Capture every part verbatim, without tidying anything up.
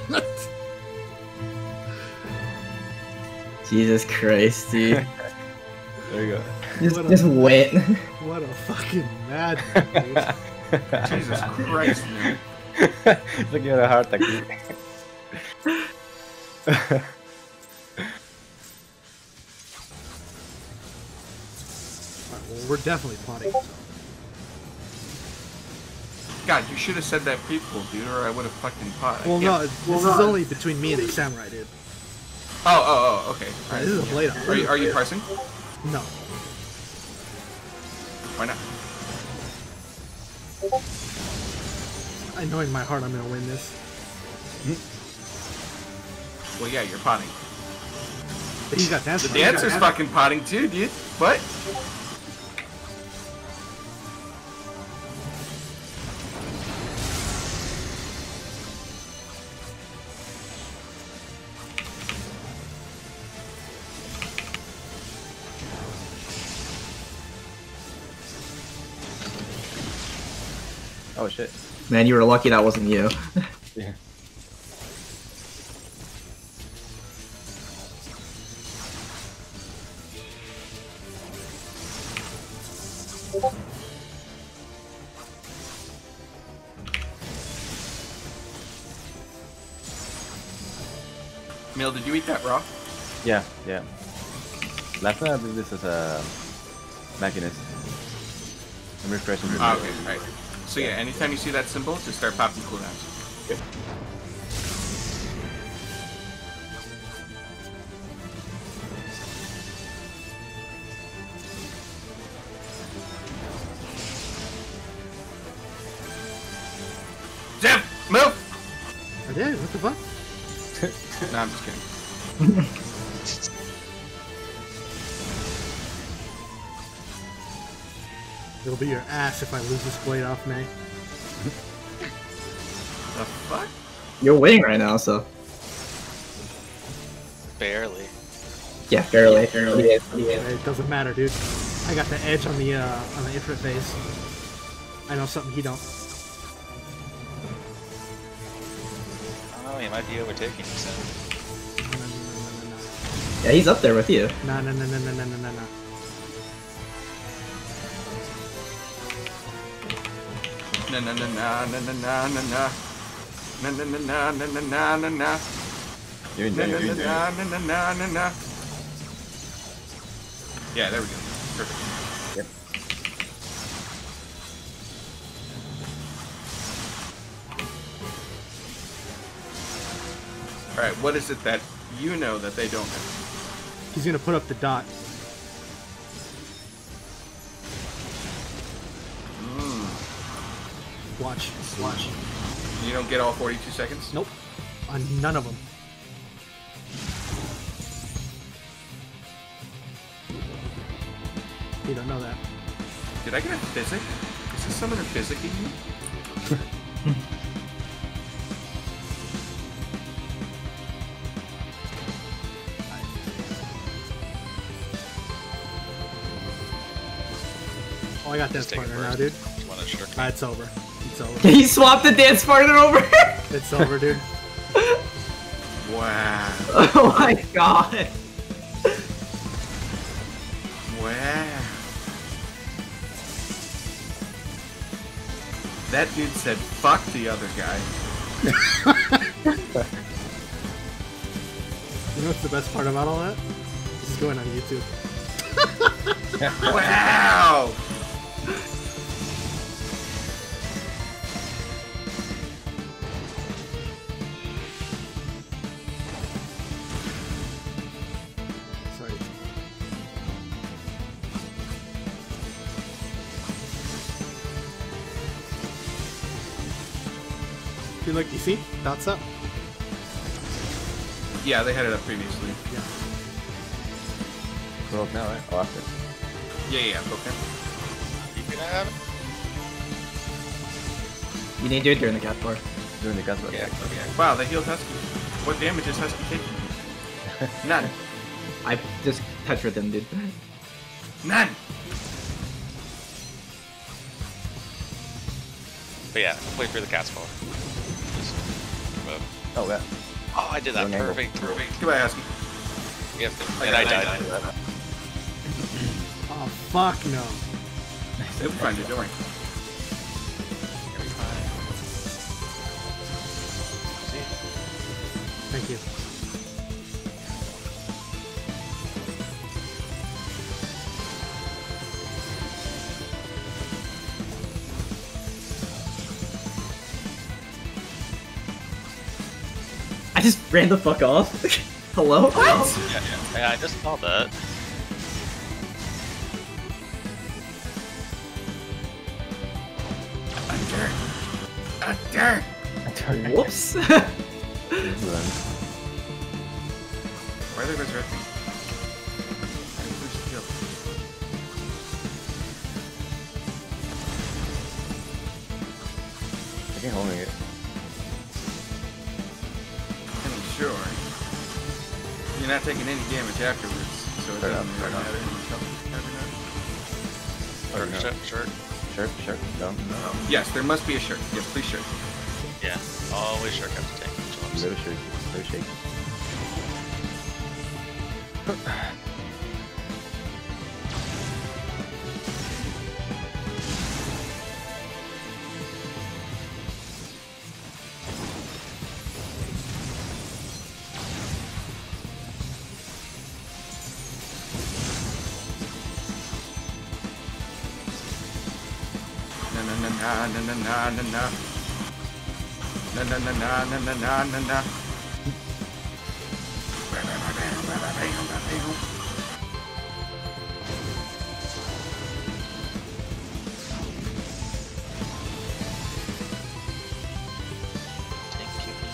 Jesus Christ, dude. There you go. Just, just wait. What a fucking madman, dude. Jesus Christ, man. It's like you had a heart attack. Alright, well, we're definitely plotting. So. God, you should have said that people, dude, or I would have fucking pot. Well, no, this well, is no. only between me and a samurai, dude. Oh, oh, oh, okay. Right, this is a blade off. Are you, are you parsing? No. Why not? I know in my heart I'm gonna win this. Well, yeah, you're potting. But he's got dance. The dancer's fucking potting too, dude. What? Oh shit. Man, you were lucky that wasn't you. Yeah. Mill, did you eat that raw? Yeah, yeah. Last time I did this as a machinist. I'm refreshing. Ah, okay, right. So yeah, anytime you see that symbol, just start popping cooldowns. Okay. Zip! Move! I did, what the fuck? No, I'm just kidding. It'll be your ass if I lose this blade off, May. The fuck? You're winning right now, so. Barely. Yeah, barely. barely. It doesn't matter, dude. I got the edge on the uh, on the Ifrit phase. I know something he don't. I don't know, he might be overtaking you soon. No, no, no, no, no, no. Yeah, he's up there with you. No, no, no, no, no, no, no, no, no. Na na na na na na na na na na na na na na na na na. You're in Na there, na you're in na there. na na na na na. Yeah, there we go. Perfect. Yep. All right, what is it that you know that they don't know? He's gonna put up the dot. Mm. Watch, watch. You don't get all forty-two seconds? Nope. On none of them. You don't know that. Did I get a physic? Is this summoner physicking you? Oh, I got dance Just take it partner now, first. dude. You wanna sure? Ah, it's over. It's over. He swapped the dance partner over! It's over, dude. Wow. Oh my god. Wow. That dude said fuck the other guy. You know what's the best part about all that? This is going on YouTube. Wow! Sorry. Feel like you see? Dots up. Yeah, they had it up previously. Yeah. We're up now, right? Oh, after. Yeah, yeah, okay. You gonna have it? You need to do it during the cat bar. Doing the guns, but Yeah, okay. Wow, they healed Husky. What damage is Husky taking? None. I just touched with him, dude. None! But yeah, wait for the cat's paw. Just move. Oh, yeah. Oh, I did that. Wrong angle. Perfect, perfect. Goodbye, Husky. Yep. I And I got it, I died. died. Oh, fuck no. It'll be fine, dude. Don't worry. Thank you. I just ran the fuck off. Hello? What? Yeah, yeah. Yeah, I just saw that. Under. Under. Whoops. Why are they resurrecting? I didn't finish the kill. I can't hold it. I mean, sure. You're not taking any damage afterwards, so it Fair doesn't enough, fair really enough. matter. Every night. Or Shirt, no. shirt, shirt. Shirt, shirt, done. Yes, there must be a shirt. Yes, please shirt. Yeah. Always shirt have to take. That's what I'm saying. Little shaky, little shaky. Na na na na na na na na na. Na na na na na na na na na. Thank you.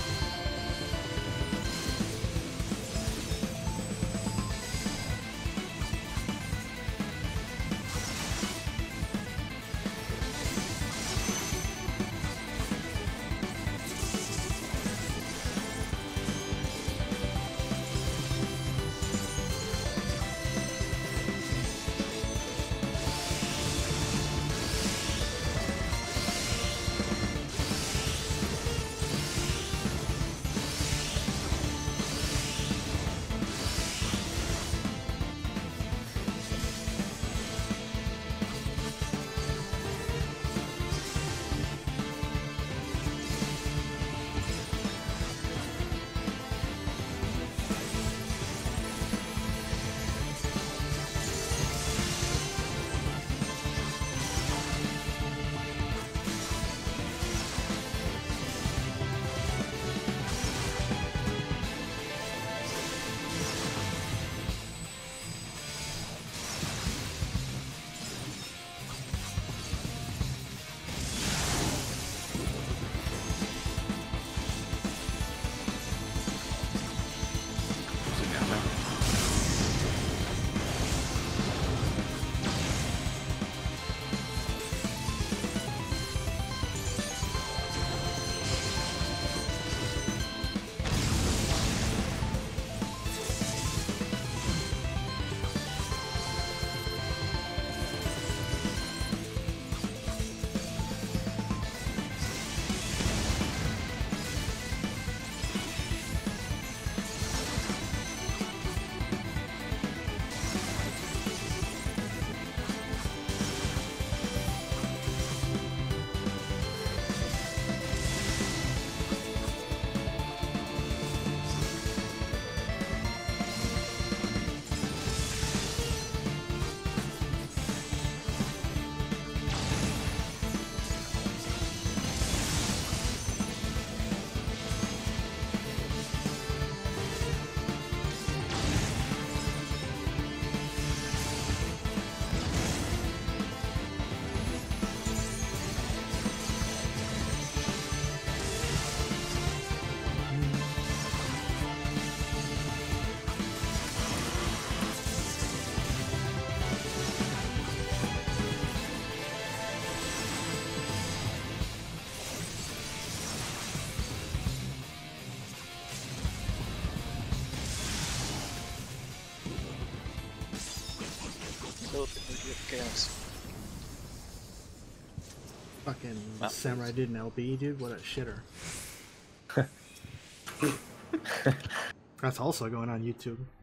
Chaos. Fucking Well, Samurai dude in L B, dude. What a shitter. That's also going on YouTube.